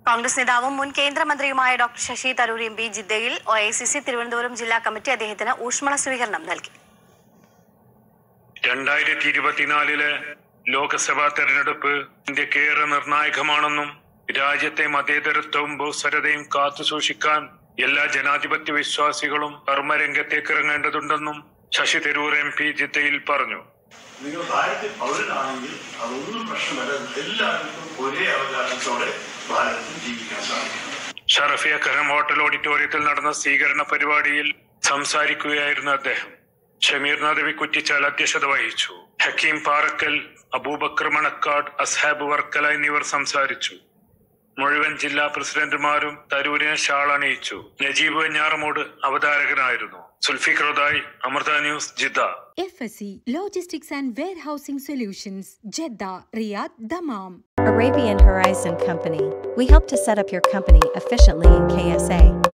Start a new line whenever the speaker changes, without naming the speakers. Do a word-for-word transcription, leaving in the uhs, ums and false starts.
കോൺഗ്രസ് നേതാവും മുൻ കേന്ദ്രമന്ത്രിയുമായ doctor Shashi Tharoor M P ജിദ്ദയിൽ O I C C Thiruvananthapuram ജില്ലാ കമ്മിറ്റി അദ്ദേഹത്തിന് ഊഷ്മള സ്വീകരണം നൽകി.
രണ്ടായിരത്തി ഇരുപത്തിനാലിലെ ലോക്സഭാ തെരഞ്ഞെടുപ്പ് ഇന്ത്യക്കേറെ നിർണായകമാണെന്നും രാജ്യത്തെ മതേതരത്വവും ബഹുസ്വരതയും കാത്തുസൂക്ഷിക്കാൻ എല്ലാ ജനാധിപത്യ വിശ്വാസികളും കർമ്മരംഗത്തേക്ക് ഇറങ്ങേണ്ടതുണ്ടെന്നും ശശി തരൂർ എം പി ജിദ്ദയിൽ പറഞ്ഞു.
നിങ്ങൾ ഭാരതത്തിൽ പൗരനാണെങ്കിൽ അതൊന്നും പ്രശ്നമല്ല. എല്ലാവർക്കും ഒരേ അവകാശത്തോടെ ഭാരതത്തിൽ ജീവിക്കാൻ സാധിക്കും.
ഷറഫിയ കരം ഹോട്ടൽ ഓഡിറ്റോറിയത്തിൽ നടന്ന സ്വീകരണ പരിപാടിയിൽ സംസാരിക്കുകയായിരുന്നു അദ്ദേഹം. ഷമീർ നദവി കുറ്റിച്ചാൽ അധ്യക്ഷത വഹിച്ചു. ഹക്കീം പാറക്കൽ, അബൂബക്കർ മണക്കാട്, അസ്ഹാബ് വർക്കല എന്നിവർ സംസാരിച്ചു. മുഴുവൻ ജില്ലാ പ്രസിഡന്റുമാരും തരൂരിനെ ഷാൾ അണിയിച്ചു. നജീബ് വെഞ്ഞാറമൂട് അവതാരകനായിരുന്നു. സുൽഫിഖ്റുദായി, Amrita news, Jeddah.
F S C Logistics and Warehousing Solutions, Jeddah, Riyadh, Dammam.
Arabian Horizon Company. We help to set up your company efficiently in K S A.